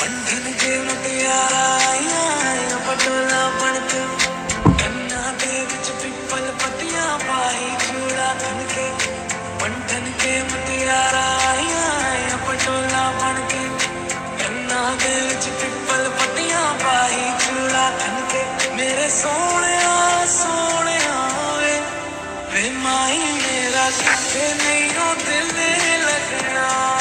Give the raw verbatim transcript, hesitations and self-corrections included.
बंधन के मुटियारा आया आया पटोला बनके कन्ना दे विच पिपल पतियां पाई चूड़ा खन के बंधन के मुटियारा आया आया पटोला बनके कन्ना दे विच पिपल पतियां पाई चूड़ा खन के मेरे सोने सोने वे वे माही मेरा किथे नहीं ओ दिल लगना।